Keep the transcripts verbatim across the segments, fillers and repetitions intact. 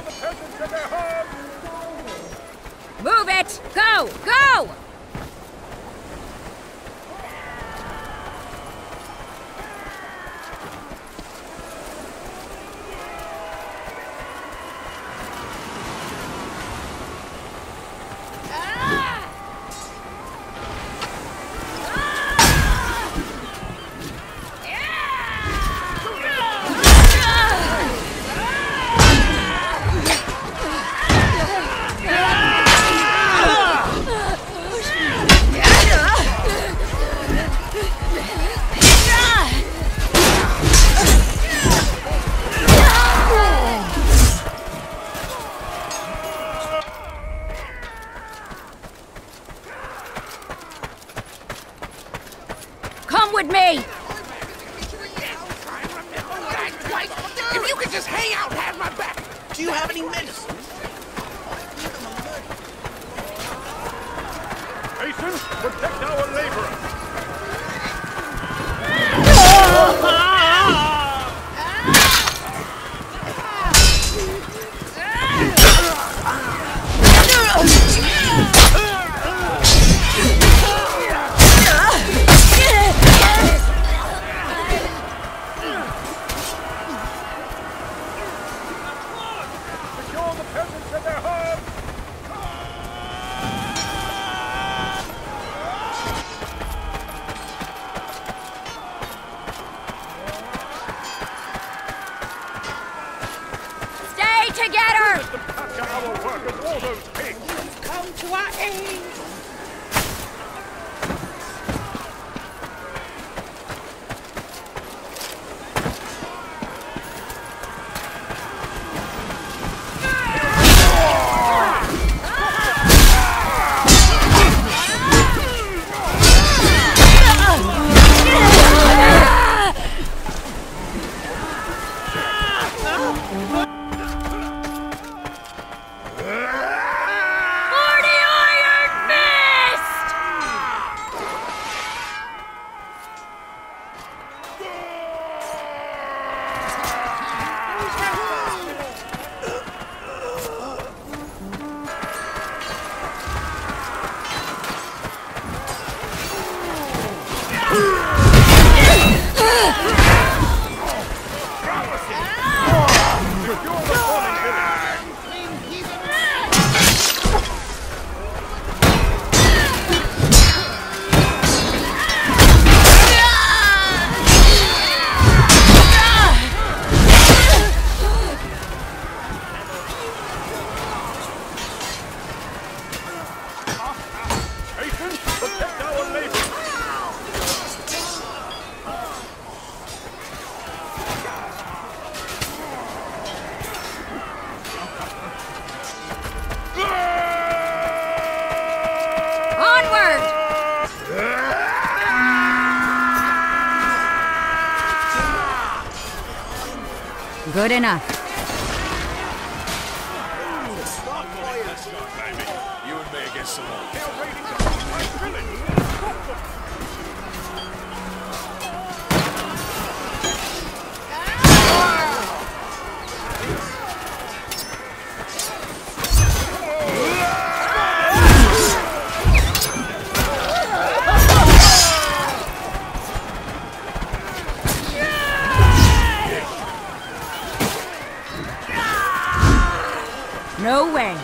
the peasants to their homes! Move it! Go! Go! Come with me! If you could just hang out and have my back! Do you have any medicine? Hasten, protect our laborers! Secure the peasants in their homes! Stay together! Let them capture our workers, all those pigs! Come to our aid! For the Iron Fist! Secure the fallen village! Hasten, protect our laborers! Onward! Good enough. Baby, you and me against them all. They're raiding the my village! Stop them! No way.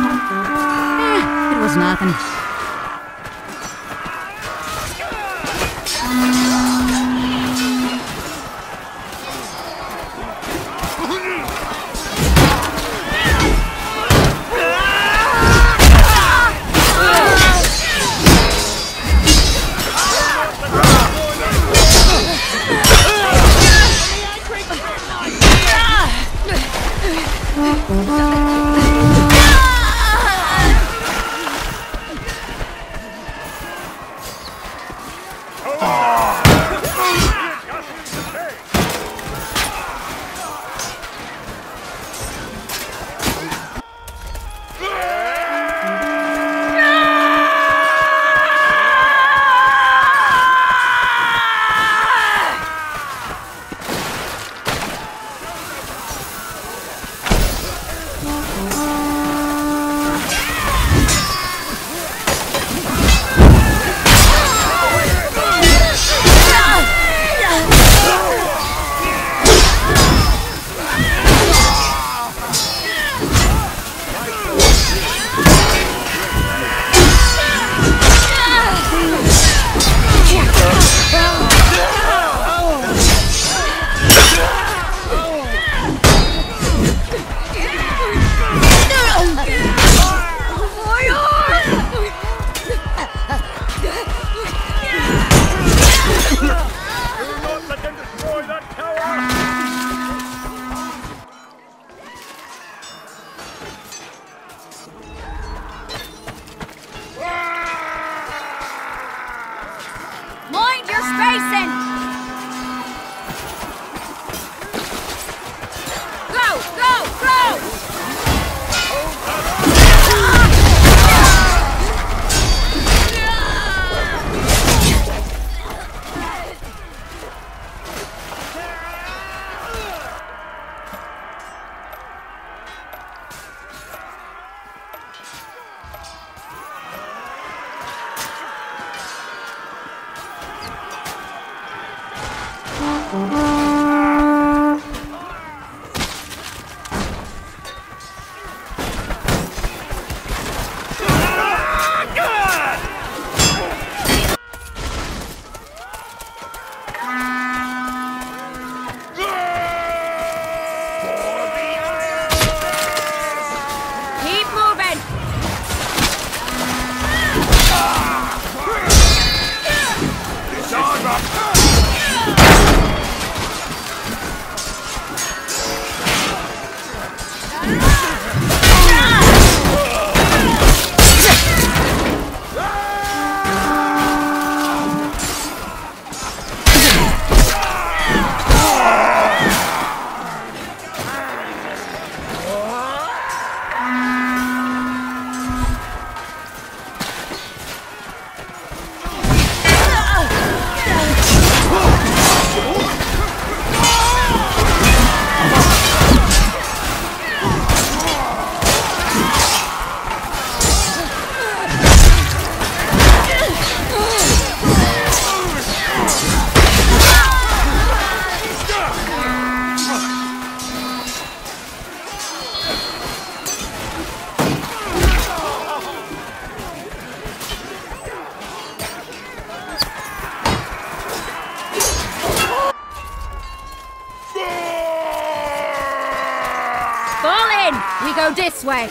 It was nothing. We go this way.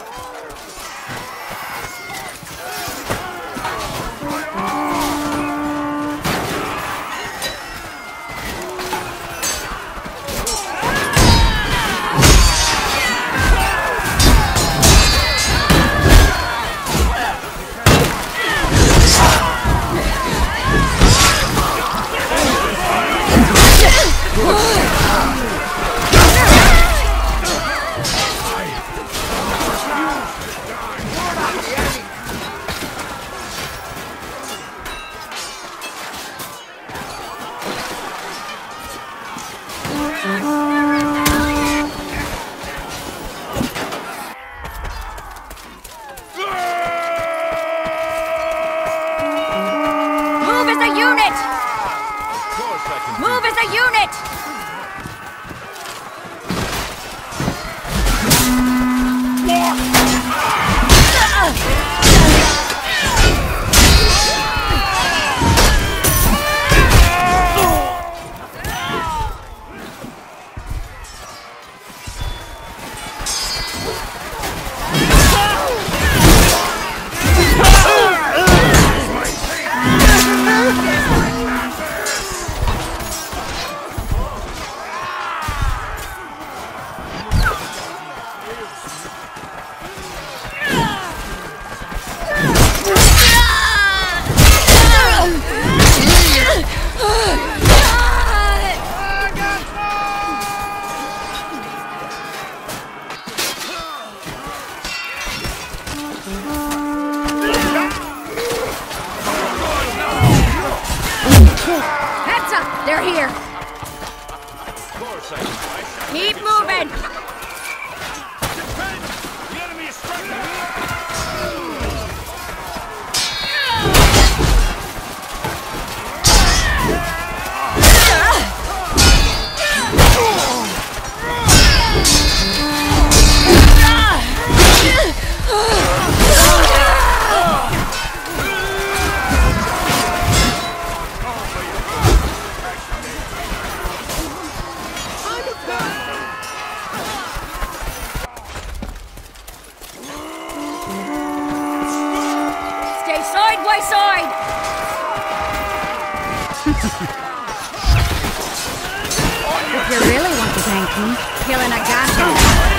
Move as a unit! They're here. Keep moving. Defend! The enemy is striking! Side by side! If you really want to thank me, killing a Gatling.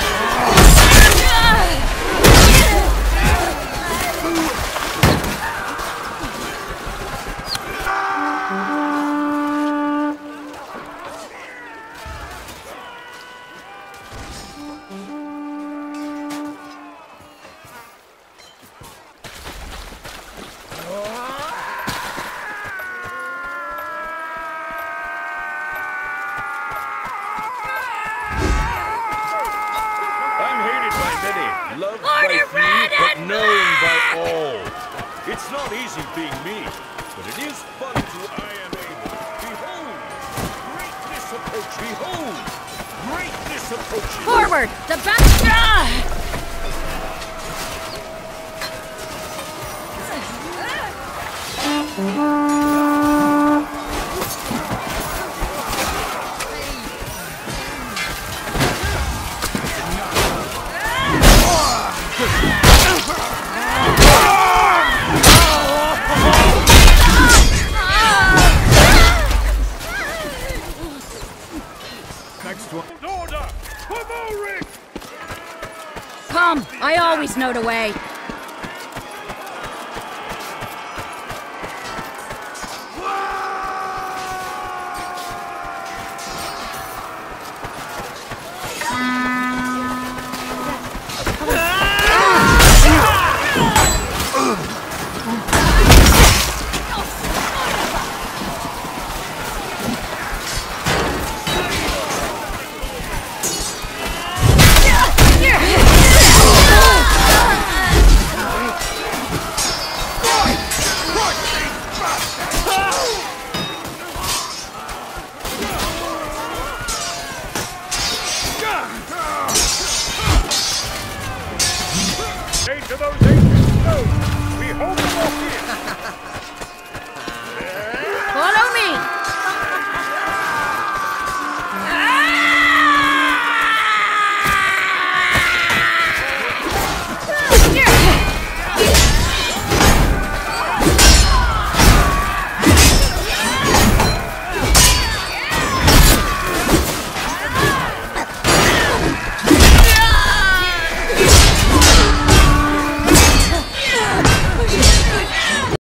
Loved by few, but known by all. It's not easy being me, but it is fun to I am able. Behold, great Behold! Greatness approaching! Forward! The back. Ah! Next one. Order! Pomorik! Come! I always know the way. To those